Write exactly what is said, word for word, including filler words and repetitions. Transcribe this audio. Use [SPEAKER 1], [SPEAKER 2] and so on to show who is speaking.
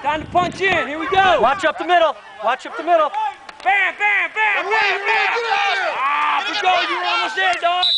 [SPEAKER 1] Time to punch in. Here we go.
[SPEAKER 2] Watch up the middle. Watch up the middle.
[SPEAKER 1] Bam, bam, bam, bam, bam. Ah, Broncos, you were almost there, dog.